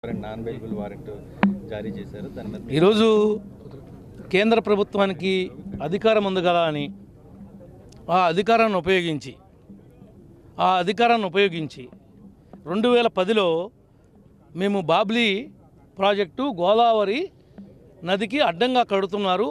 Non bailable warrant జారీ చేశారు. దాని మీద ఈరోజు కేంద్ర ప్రభుత్వానికి అధికారం ఉంది కదా అని ఆ అధికారాన్ని ఉపయోగించి 2010లో మేము బాబ్లీ ప్రాజెక్టు గోదావరి నదికి అడ్డంగా కడుతున్నారు,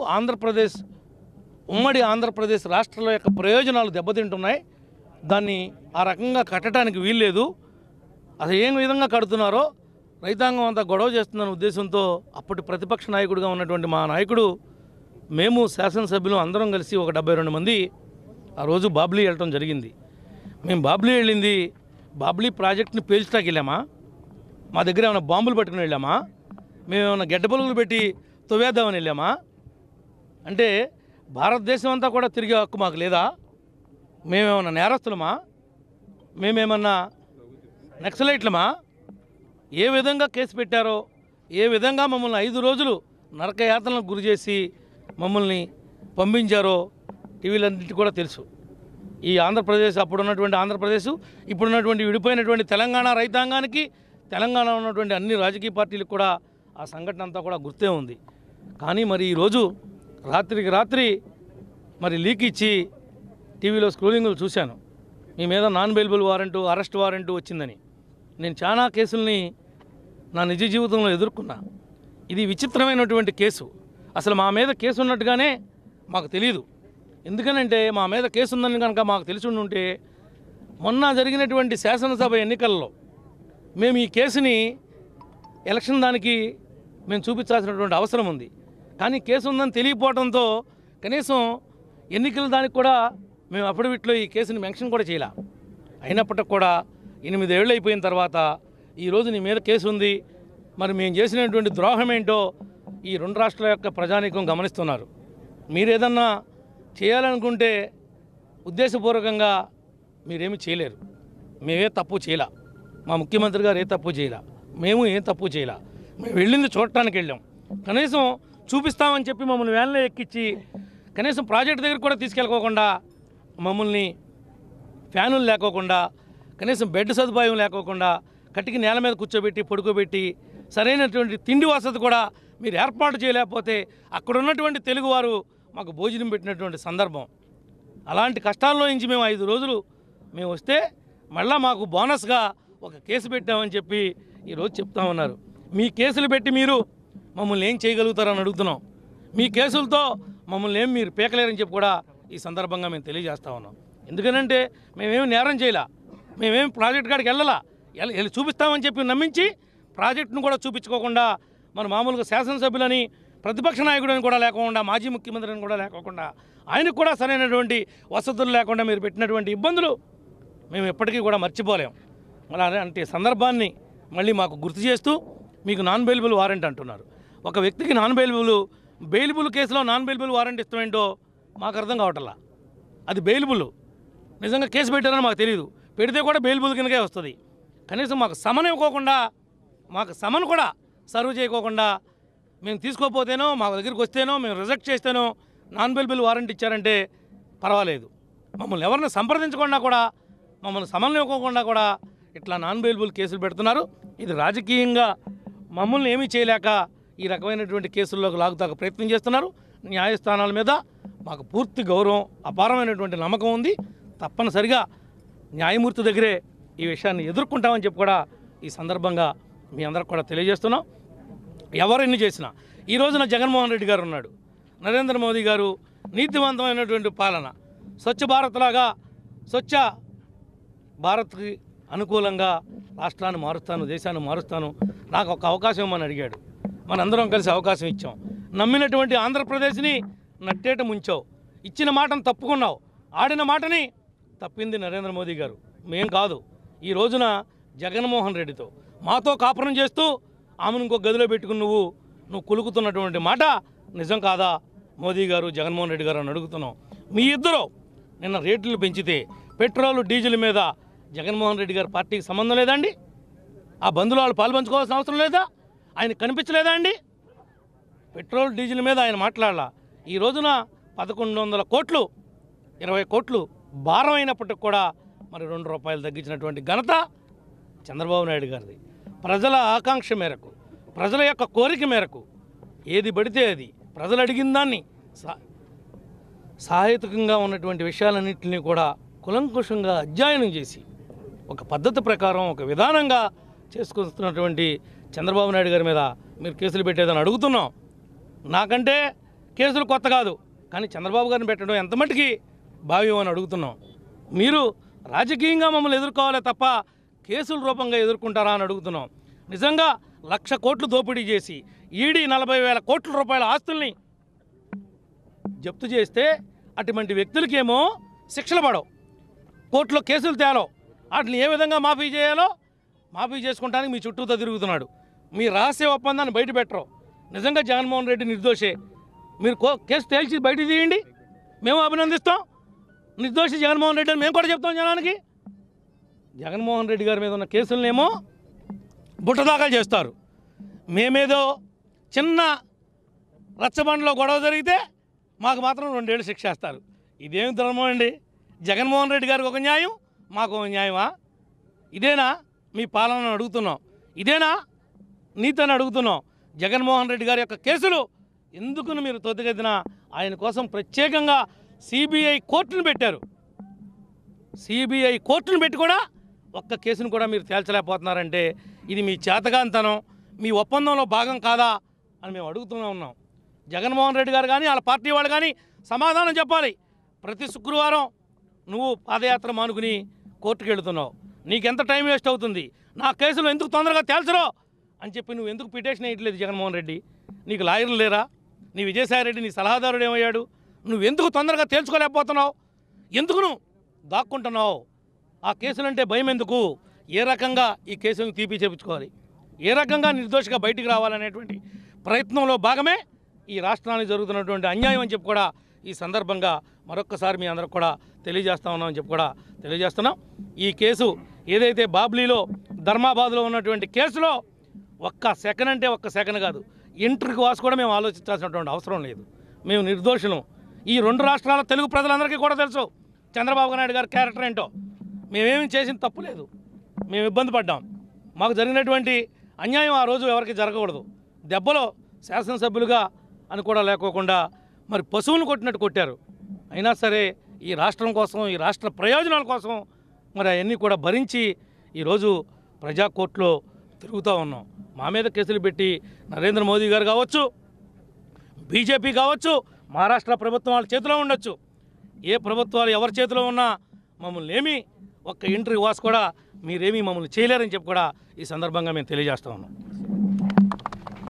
ఉమ్మడి ఆంధ్రప్రదేశ్ రాష్ట్రాల యొక్క ప్రయోజనాలు దెబ్బతింటున్నాయి, దాన్ని ఆ రకంగా కట్టడానికి వీల్లేదు, అసలు ఏ విధంగా కడుతున్నారో రైతాంగం అంతా గొడవ చేస్తుందన్న ఉద్దేశంతో అప్పటి ప్రతిపక్ష నాయకుడిగా ఉన్నటువంటి మా నాయకుడు, మేము శాసనసభ్యులు అందరం కలిసి ఒక 72 మంది ఆ రోజు బాబ్లీ వెళ్ళటం జరిగింది. మేము బాబ్లీ వెళ్ళింది బాబ్లీ ప్రాజెక్టుని పేల్చడానికి వెళ్ళామా, మా దగ్గర ఏమైనా బాంబులు పట్టుకుని వెళ్ళామా, మేము ఏమైనా గడ్డ బలుగులు పెట్టి తవ్వేద్దామని వెళ్ళామా? అంటే భారతదేశం అంతా కూడా తిరిగే హక్కు మాకు లేదా? మేమేమన్నా నేరస్తులమా? మేమేమన్నా నక్సలైట్లమా? ఏ విధంగా కేసు పెట్టారో, ఏ విధంగా మమ్మల్ని 5 రోజులు నరకయాతనలకు గురి చేసి మమ్మల్ని పంపించారో టీవీలన్నింటి కూడా తెలుసు. ఈ ఆంధ్రప్రదేశ్, అప్పుడున్నటువంటి ఆంధ్రప్రదేశ్, ఇప్పుడున్నటువంటి విడిపోయినటువంటి తెలంగాణ రైతాంగానికి, తెలంగాణ ఉన్నటువంటి అన్ని రాజకీయ పార్టీలకు కూడా ఆ సంఘటన అంతా కూడా గుర్తే ఉంది. కానీ మరి ఈరోజు రాత్రికి రాత్రి మరి లీక్ ఇచ్చి టీవీలో స్క్రోలింగ్లు చూశాను, మీ మీద non bailable warrant, arrest warrant వచ్చిందని. నేను చాలా కేసుల్ని నా నిజ జీవితంలో ఎదుర్కొన్నా. ఇది విచిత్రమైనటువంటి కేసు. అసలు మా మీద కేసు ఉన్నట్టుగానే మాకు తెలియదు. ఎందుకనంటే మా మీద కేసు ఉందని కనుక మాకు తెలిసి ఉంటే మొన్న జరిగినటువంటి శాసనసభ ఎన్నికల్లో మేము ఈ కేసుని ఎలక్షన్ దానికి మేము చూపించాల్సినటువంటి అవసరం ఉంది. కానీ కేసు ఉందని తెలియకపోవడంతో కనీసం ఎన్నికల దానికి కూడా మేము అఫిడవిట్లో ఈ కేసుని మెన్షన్ కూడా చేయాల. అయినప్పటికి కూడా 8 ఏళ్ళు అయిపోయిన తర్వాత ఈరోజు నీ మీద కేసు ఉంది, మరి మేము చేసినటువంటి ద్రోహం ఏంటో ఈ 2 రాష్ట్రాల యొక్క ప్రజానీకం గమనిస్తున్నారు. మీరేదన్నా చేయాలనుకుంటే ఉద్దేశపూర్వకంగా మీరేమీ చేయలేరు. మేమే తప్పు చేయలే, మా ముఖ్యమంత్రి గారు ఏ తప్పు చేయలే, మేము ఏం తప్పు చేయలే. మేము వెళ్ళింది చూడటానికి వెళ్ళాం. కనీసం చూపిస్తామని చెప్పి మమ్మల్ని వ్యాన్లో ఎక్కించి కనీసం ప్రాజెక్ట్ దగ్గర కూడా తీసుకెళ్ళకోకుండా, మమ్మల్ని ఫ్యానులు లేకోకుండా, కనీసం బెడ్ సదుపాయం లేకోకుండా కట్టికి నేల మీద కూర్చోబెట్టి పడుకోబెట్టి సరైనటువంటి తిండి వసతి కూడా మీరు ఏర్పాటు చేయలేకపోతే అక్కడ ఉన్నటువంటి తెలుగువారు మాకు భోజనం పెట్టినటువంటి సందర్భం. అలాంటి కష్టాల్లో నుంచి మేము 5 రోజులు మేము వస్తే మళ్ళీ మాకు బోనస్గా ఒక కేసు పెట్టామని చెప్పి ఈరోజు చెప్తా ఉన్నారు. మీ కేసులు పెట్టి మీరు మమ్మల్ని ఏం చేయగలుగుతారని అడుగుతున్నాం. మీ కేసులతో మమ్మల్ని ఏం మీరు పీకలేరని చెప్పి కూడా ఈ సందర్భంగా మేము తెలియజేస్తా ఉన్నాం. ఎందుకనంటే మేమేమి నేరం చేయలే, మేమేమి ప్రాజెక్ట్ కాడికి వెళ్ళి చూపిస్తామని చెప్పి నమ్మించి ప్రాజెక్టును కూడా చూపించుకోకుండా, మన మామూలుగా శాసనసభ్యులని, ప్రతిపక్ష నాయకుడని కూడా లేకుండా, మాజీ ముఖ్యమంత్రిని కూడా లేకోకుండా, ఆయనకు కూడా సరైనటువంటి వసతులు లేకుండా మీరు పెట్టినటువంటి ఇబ్బందులు మేము ఎప్పటికీ కూడా మర్చిపోలేం. అలాంటి సందర్భాన్ని మళ్ళీ మాకు గుర్తు చేస్తూ మీకు నాన్ బెయిలబుల్ వారెంట్ అంటున్నారు. ఒక వ్యక్తికి బెయిలబుల్ కేసులో నాన్ బెయిలబుల్ వారెంట్ ఇస్తామేంటో మాకు అర్థం కావట్లా. అది బెయిలబుల్ నిజంగా కేసు పెట్టారని మాకు తెలియదు, పెడితే కూడా బెయిలబుల్ కిందకే వస్తుంది. కనీసం మాకు సమన్ ఇవ్వకోకుండా, మాకు సమన్ కూడా సర్వ్ చేయకోకుండా, మేము తీసుకోపోతేనో, మా దగ్గరికి వస్తేనో, మేము రిజెక్ట్ చేస్తేనో నాన్ బెయిలబుల్ వారెంట్ ఇచ్చారంటే పర్వాలేదు. మమ్మల్ని ఎవరిని సంప్రదించకుండా కూడా, మమ్మల్ని సమన్లు ఇవ్వకుండా కూడా ఇట్లా నాన్ బెయిలబుల్ కేసులు పెడుతున్నారు. ఇది రాజకీయంగా మమ్మల్ని ఏమీ చేయలేక ఈ రకమైనటువంటి కేసుల్లోకి లాగుతాక ప్రయత్నం చేస్తున్నారు. న్యాయస్థానాల మీద మాకు పూర్తి గౌరవం, అపారమైనటువంటి నమ్మకం ఉంది. తప్పనిసరిగా న్యాయమూర్తి దగ్గరే ఈ విషయాన్ని ఎదుర్కొంటామని చెప్పి కూడా ఈ సందర్భంగా మీ అందరికి కూడా తెలియజేస్తున్నాం. ఎవరెన్ని చేసినా ఈ రోజున జగన్మోహన్ రెడ్డి గారు ఉన్నాడు, నరేంద్ర మోదీ గారు నీతివంతమైనటువంటి పాలన, స్వచ్ఛ భారత్ లాగా స్వచ్ఛ భారత్కి అనుకూలంగా రాష్ట్రాన్ని మారుస్తాను, దేశాన్ని మారుస్తాను, నాకు ఒక అవకాశం ఇవ్వమని అడిగాడు. మనందరం కలిసి అవకాశం ఇచ్చాం. నమ్మినటువంటి ఆంధ్రప్రదేశ్ని నట్టేట ముంచావు, ఇచ్చిన మాటను తప్పుకున్నావు, ఆడిన మాటని తప్పింది నరేంద్ర మోదీ గారు, మేం కాదు. ఈ రోజున జగన్మోహన్ రెడ్డితో మాతో కాపురం చేస్తూ ఆమెను ఇంకో గదిలో పెట్టుకుని నువ్వు కులుకుతున్నటువంటి మాట నిజం కాదా మోదీ గారు, జగన్మోహన్ రెడ్డి గారు అని అడుగుతున్నాం. మీ ఇద్దరు నిన్న రేట్లు పెంచితే పెట్రోలు డీజిల్ మీద జగన్మోహన్ రెడ్డి గారి పార్టీకి సంబంధం లేదా అండి? ఆ బంధువులు వాళ్ళు పాల్పంచుకోవాల్సిన అవసరం లేదా? ఆయన కనిపించలేదా అండి? పెట్రోల్ డీజిల్ మీద ఆయన మాట్లాడాల. ఈ రోజున 1100 కోట్లు 20 కోట్లు భారం అయినప్పటికి కూడా మరి 2 రూపాయలు తగ్గించినటువంటి ఘనత చంద్రబాబు నాయుడు గారిది. ప్రజల ఆకాంక్ష మేరకు, ప్రజల యొక్క కోరిక మేరకు ఏది పడితే అది ప్రజలు అడిగిన దాన్ని సాహిత్యకంగా ఉన్నటువంటి విషయాలన్నింటినీ కూడా కులంకుషంగా అధ్యయనం చేసి ఒక పద్ధతి ప్రకారం ఒక విధానంగా చేసుకొస్తున్నటువంటి చంద్రబాబు నాయుడు గారి మీద మీరు కేసులు పెట్టేదని అడుగుతున్నాం. నాకంటే కేసులు కొత్త కాదు, కానీ చంద్రబాబు గారిని పెట్టడం ఎంత మట్టుకి భావ్యం అని అడుగుతున్నాం. మీరు రాజకీయంగా మమ్మల్ని ఎదుర్కోవాలే తప్ప కేసుల రూపంగా ఎదుర్కొంటారా అని అడుగుతున్నాం. నిజంగా 1,00,000 కోట్లు దోపిడీ చేసి ఈడీ 40,000 కోట్ల రూపాయల ఆస్తుల్ని జప్తు చేస్తే అటువంటి వ్యక్తులకేమో శిక్షలు పడవు, కోర్టులో కేసులు తేలవు. వాటిని ఏ విధంగా మాఫీ చేయాలో మాఫీ చేసుకుంటానికి మీ చుట్టూతో తిరుగుతున్నాడు. మీ రహస్య ఒప్పందాన్ని బయట పెట్టరు. నిజంగా జగన్మోహన్ రెడ్డి నిర్దోషే. మీరు కేసు తేల్చి బయట తీయండి, మేము అభినందిస్తాం. నిర్దోషి జగన్మోహన్ రెడ్డి అని మేము కూడా చెప్తాం జనానికి. జగన్మోహన్ రెడ్డి గారి మీద ఉన్న కేసులనేమో బుట్టదాఖలు చేస్తారు. మేమేదో చిన్న రచ్చబండలో గొడవ జరిగితే మాకు మాత్రం 2 ఏళ్ళు శిక్ష వేస్తారు. ఇదేమి ధర్మం అండి? జగన్మోహన్ రెడ్డి గారికి ఒక న్యాయం, మాకు ఒక న్యాయమా? ఇదేనా మీ పాలనను అడుగుతున్నాం? ఇదేనా నీతి అని అడుగుతున్నాం? జగన్మోహన్ రెడ్డి గారి యొక్క కేసులు ఎందుకు మీరు తొత్తుకెత్తినా ఆయన కోసం ప్రత్యేకంగా సిబిఐ కోర్టును పెట్టారు. సిబిఐ కోర్టును పెట్టి కూడా ఒక్క కేసును కూడా మీరు తేల్చలేకపోతున్నారంటే ఇది మీ చేతగాంతనం, మీ ఒప్పందంలో భాగం కాదా అని మేము అడుగుతూనే ఉన్నాం. జగన్మోహన్ రెడ్డి గారు కానీ వాళ్ళ పార్టీ వాళ్ళు కానీ సమాధానం చెప్పాలి. ప్రతి శుక్రవారం నువ్వు పాదయాత్ర మానుకుని కోర్టుకు వెళుతున్నావు, నీకెంత టైం వేస్ట్ అవుతుంది, నా కేసులు ఎందుకు తొందరగా తేల్చరో అని చెప్పి నువ్వు ఎందుకు పిటిషన్ వేయట్లేదు జగన్మోహన్ రెడ్డి? నీకు లాయర్లు లేరా? నీ విజయసాయిరెడ్డి నీ సలహాదారుడు ఏమయ్యాడు? నువ్వు ఎందుకు తొందరగా తేల్చుకోలేకపోతున్నావు? ఎందుకు నువ్వు దాక్కుంటున్నావు? ఆ కేసులంటే భయం ఎందుకు? ఏ రకంగా ఈ కేసులను తీపి చేపించుకోవాలి, ఏ రకంగా నిర్దోషిగా బయటికి రావాలనేటువంటి ప్రయత్నంలో భాగమే ఈ రాష్ట్రానికి జరుగుతున్నటువంటి అన్యాయం అని చెప్పి కూడా ఈ సందర్భంగా మరొక్కసారి మీ అందరికి కూడా తెలియజేస్తా ఉన్నామని చెప్పి కూడా తెలియజేస్తున్నాం. ఈ కేసు ఏదైతే బాబ్లీలో ధర్మాబాద్లో ఉన్నటువంటి కేసులో ఒక్క సెకండ్ కాదు, ఇంటర్కి వాసు కూడా మేము ఆలోచించాల్సినటువంటి అవసరం లేదు. మేము నిర్దోషులం. ఈ 2 రాష్ట్రాల తెలుగు ప్రజలందరికీ కూడా తెలుసు చంద్రబాబు నాయుడు గారి క్యారెక్టర్ ఏంటో. మేమేమి చేసిన తప్పు లేదు, మేము ఇబ్బంది పడ్డాం. మాకు జరిగినటువంటి అన్యాయం ఆ రోజు ఎవరికి జరగకూడదు. దెబ్బలో శాసనసభ్యులుగా అని కూడా లేకోకుండా మరి పశువులను కొట్టినట్టు కొట్టారు. అయినా సరే ఈ రాష్ట్రం కోసం, ఈ రాష్ట్ర ప్రయోజనాల కోసం మరి అవన్నీ కూడా భరించి ఈరోజు ప్రజా కోర్టులో తిరుగుతూ ఉన్నాం. మా మీద కేసులు పెట్టి నరేంద్ర మోదీ గారు కావచ్చు, బీజేపీ కావచ్చు, మహారాష్ట్ర ప్రభుత్వం వాళ్ళ చేతిలో ఉండొచ్చు, ఏ ప్రభుత్వాలు ఎవరి చేతిలో ఉన్నా మమ్మల్ని ఏమీ ఒక్క ఇంటర్వ్యూ వాసు కూడా మీరేమీ మమ్మల్ని చేయలేరని చెప్పి కూడా ఈ సందర్భంగా మేము తెలియజేస్తా ఉన్నాం.